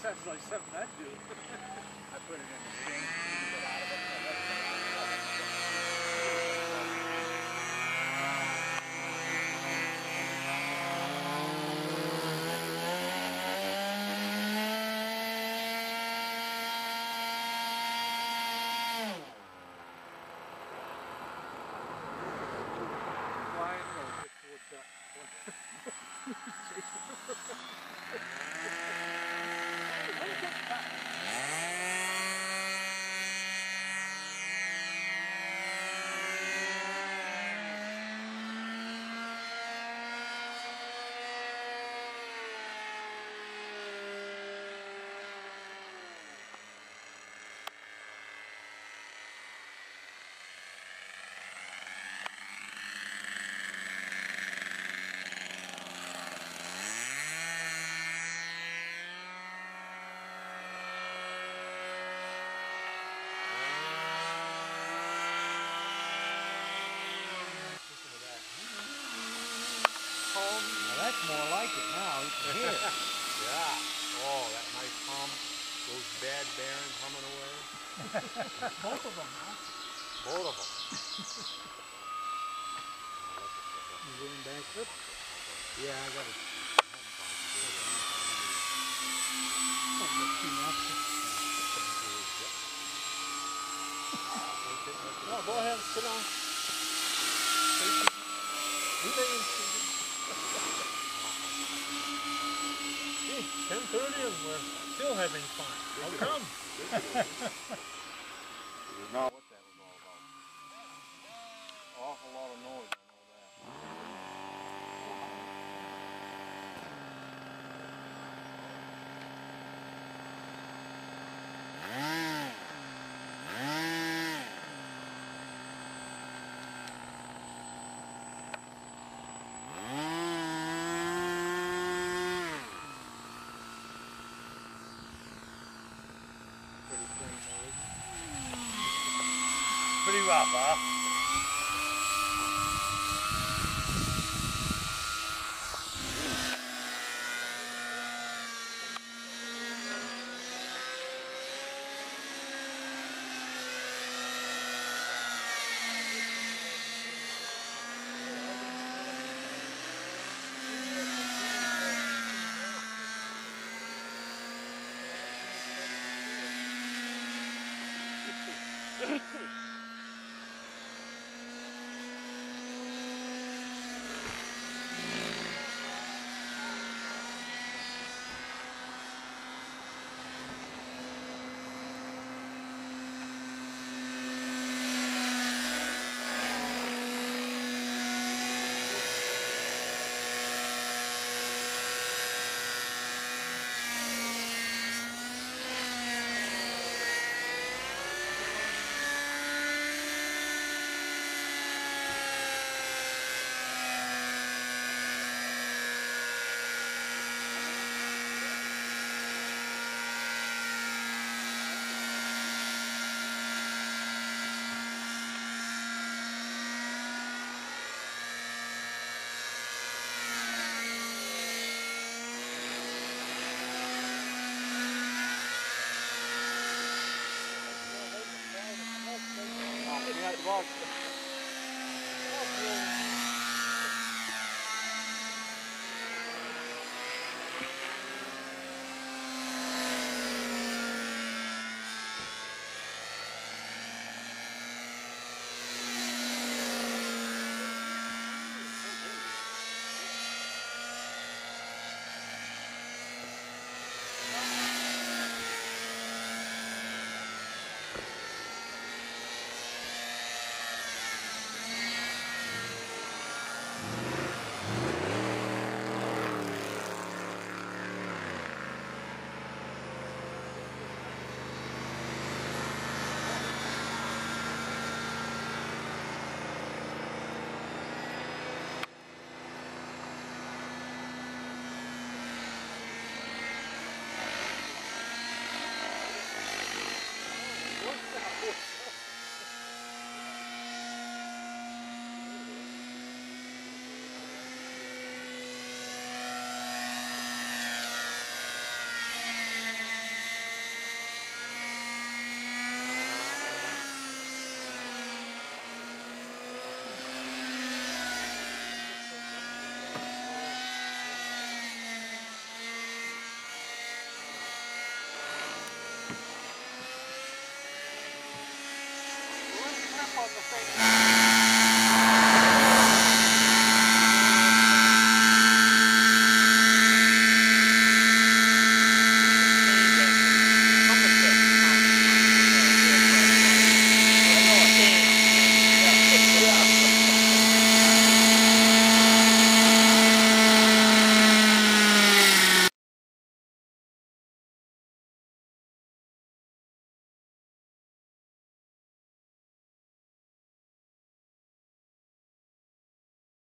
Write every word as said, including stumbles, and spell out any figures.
sounds like something I'd do. I put it in the sink to get out of it. That's more like it now. You can hear it. Yeah. Oh, that nice hum. Those bad bearings humming away. Both of them, huh? Both of them. You going back up? Yeah, I got it. No, go ahead. Sit on. ten thirty and we're still having fun. How come? You know what that was all about. Awful lot of noise, I know that. Pretty rough, huh? Watch.